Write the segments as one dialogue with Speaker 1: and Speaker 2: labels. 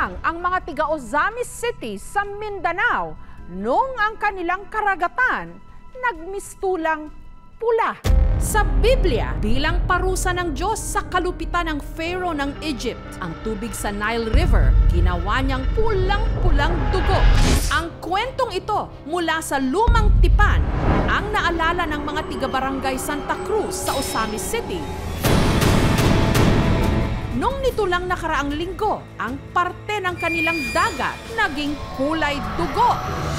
Speaker 1: Nagsimangang ang mga tiga Ozamiz City sa Mindanao noong ang kanilang karagatan nagmistulang pula. Sa Biblia, bilang parusa ng Diyos sa kalupitan ng Pharaoh ng Egypt, ang tubig sa Nile River, ginawa niyang pulang-pulang dugo. Ang kwentong ito mula sa lumang tipan ang naalala ng mga tiga-barangay Santa Cruz sa Ozamiz City. Nung nito lang nakaraang linggo, ang parte ng kanilang dagat naging kulay dugo.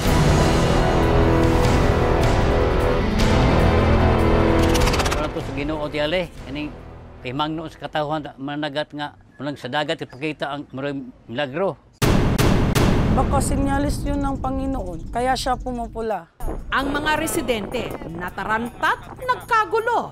Speaker 2: Sa Ginoo ti ali ini kay mangno sa katawhan managat nga mulang sa dagat ipakita ang milagro.
Speaker 3: Baka sinyalis yun ng Panginoon, kaya siya pumupula.
Speaker 1: Ang mga residente natarantat, nagkagulo.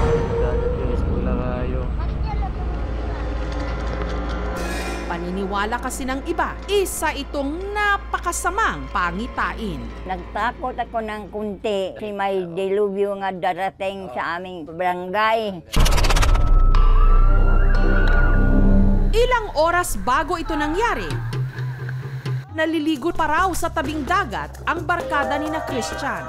Speaker 1: Paniniwala kasi ng iba, isa itong napakasamang pangitain.
Speaker 4: Nagtakot ako ng kunti kasi may dilubyo nga darating sa aming barangay.
Speaker 1: Ilang oras bago ito nangyari, naliligo pa raw sa tabing dagat ang barkada ni na Christian.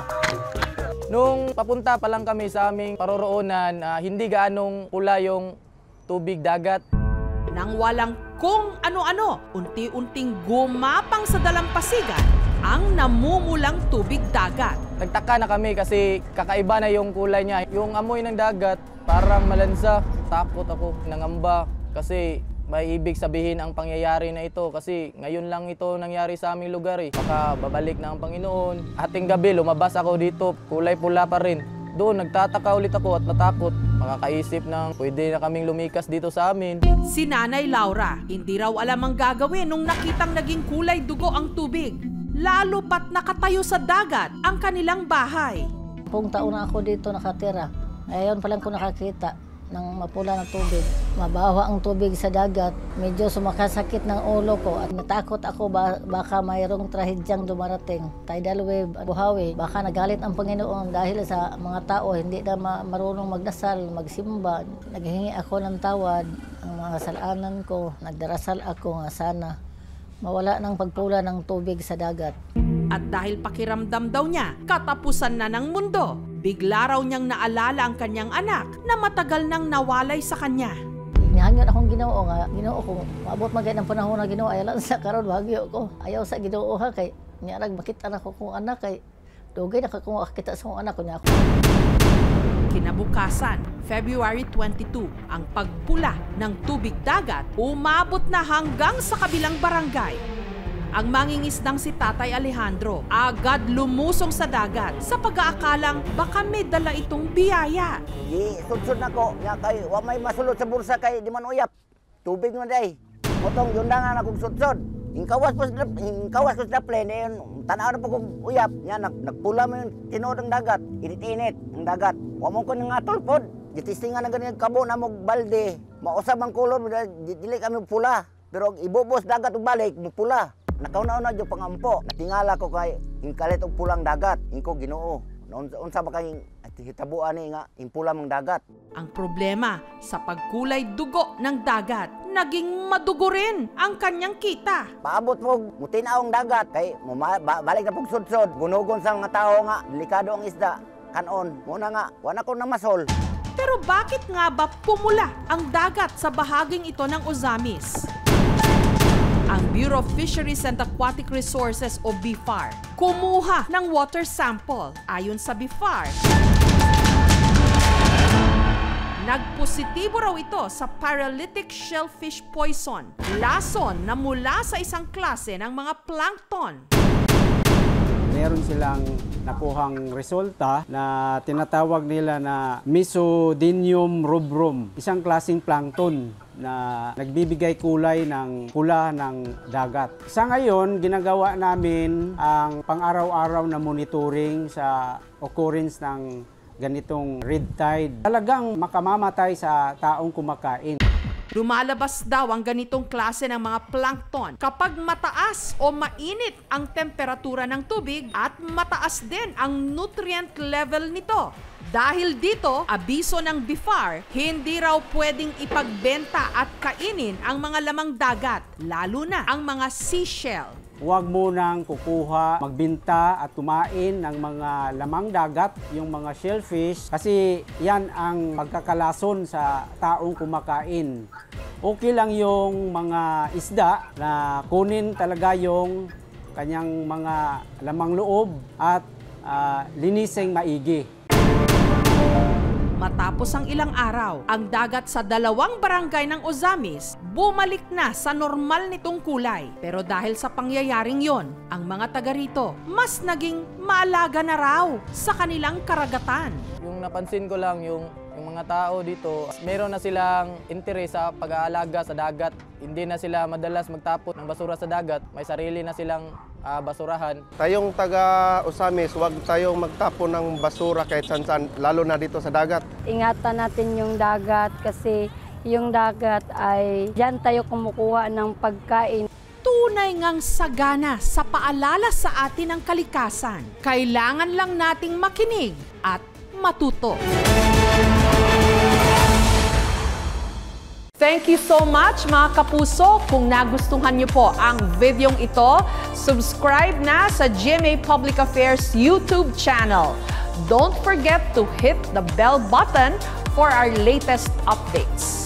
Speaker 5: Nung papunta pa lang kami sa aming paroroonan, hindi gaanong pula yung tubig dagat.
Speaker 1: Nang walang kung ano-ano, unti-unting gumapang sa dalampasigan ang namumulang tubig dagat.
Speaker 5: Nagtaka na kami kasi kakaiba na yung kulay niya. Yung amoy ng dagat parang malansa. Takot ako, nangamba kasi may ibig sabihin ang pangyayari na ito kasi ngayon lang ito nangyari sa aming lugar eh. Baka babalik na ang Panginoon. Ating gabi lumabas ako dito, kulay pula pa rin. Doon nagtataka ulit ako at natakot. Makakaisip ng pwede na kaming lumikas dito sa amin.
Speaker 1: Si Nanay Laura, hindi raw alam ang gagawin nung nakitang naging kulay dugo ang tubig. Lalo pat nakatayo sa dagat ang kanilang bahay.
Speaker 6: 10 taon na ako dito nakatira. Ngayon pa lang ko nakakita ng mapula na tubig. Mabawa ang tubig sa dagat. Medyo sumakasakit ng ulo ko at natakot ako baka mayroong trahedyang dumarating. Tidal wave, buhawi. Baka nagalit ang Panginoon dahil sa mga tao hindi na marunong magdasal, magsimba. Naghingi ako ng tawad ang mga kasalanan ko. Nagdarasal ako nga sana mawala ng pagpula ng tubig sa dagat.
Speaker 1: At dahil pakiramdam daw niya, katapusan na ng mundo, bigla raw niyang naalala ang kanyang anak na matagal nang nawalay sa kanya.
Speaker 6: Nihangyon akong Ginoo nga, Ginoo ko, maabot magay ng panahon na Ginoo, ayaw lang sa karon bahagyo ko. Ayaw sa Ginoo ha, kay niyarag makita na ko kung anak, kay dugay na kung makita sa kong anak ko niya ako.
Speaker 1: Kinabukasan, February 22, ang pagpula ng tubig dagat umabot na hanggang sa kabilang barangay. Ang mangingisdang si Tatay Alejandro agad lumusong sa dagat sa pag-aakalang baka may dala itong biyaya.
Speaker 7: Sudsud na ko, nga kay wa may masulod sa bursa kay di man uyap. Tubig man day. Motong yun na nga akong sudsud. Ingkawas ko sa plane, tanaw na po kong uyap. Yan, nagpula mo yung tinood ng dagat. Init-init ang dagat. Wa mo ko ng atol pod. Gitistingan na ganyan kabo na mong balde. Mausap ang kulon, dili kami pula. Pero ibubos dagat ug balik, pula. Nakauna-una yung pangampo. Natingala ko kay ingkalit og pulang dagat. Ingko Ginoo. Unsa ba kay hitabuan ni nga impula mong dagat.
Speaker 1: Ang problema sa pagkulay dugo ng dagat, naging madugo rin ang kanyang kita.
Speaker 7: Paabot mo mutinaw ang dagat kay balik na pug sudsod. Gunugon sa mga tao nga delikado ang isda. Kanon, muna nga wala ko namasol.
Speaker 1: Pero bakit nga ba pumula ang dagat sa bahaging ito ng Ozamiz? Ang Bureau of Fisheries and Aquatic Resources o BFAR kumuha ng water sample. Ayon sa BFAR, nagpositibo raw ito sa paralytic shellfish poison, lason na mula sa isang klase ng mga plankton.
Speaker 8: Meron silang nakuhang resulta na tinatawag nila na Mesodinium rubrum, isang klaseng plankton na nagbibigay kulay ng pula ng dagat. Sa ngayon, ginagawa namin ang pang-araw-araw na monitoring sa occurrence ng ganitong red tide. Talagang makamamatay sa taong kumakain.
Speaker 1: Lumalabas daw ang ganitong klase ng mga plankton kapag mataas o mainit ang temperatura ng tubig at mataas din ang nutrient level nito. Dahil dito, abiso ng BIFAR, hindi raw pwedeng ipagbenta at kainin ang mga lamang dagat, lalo na ang mga seashell.
Speaker 8: Huwag mo nang kukuha, magbinta at kumain ng mga lamang dagat, yung mga shellfish, kasi yan ang magkakalason sa taong kumakain. Okay lang yung mga isda na kunin talaga yung kanyang mga lamang loob at linising maigi.
Speaker 1: Matapos ang ilang araw, ang dagat sa 2 barangay ng Ozamiz bumalik na sa normal nitong kulay. Pero dahil sa pangyayaring yon, ang mga taga rito mas naging maalaga na raw sa kanilang karagatan.
Speaker 5: Yung napansin ko lang, yung mga tao dito, meron na silang interes sa pag-aalaga sa dagat. Hindi na sila madalas magtapon ng basura sa dagat. May sarili na silang basurahan.
Speaker 9: Tayong taga Ozamiz, huwag tayong magtapon ng basura kahit saan-saan, lalo na dito sa dagat.
Speaker 10: Ingatan natin yung dagat kasi yung dagat ay diyan tayo kumukuha ng pagkain.
Speaker 1: Tunay ngang sagana sa paalala sa atin ng kalikasan. Kailangan lang nating makinig at matuto. Thank you so much mga kapuso. Kung nagustuhan niyo po ang videong ito, subscribe na sa GMA Public Affairs YouTube channel. Don't forget to hit the bell button for our latest updates.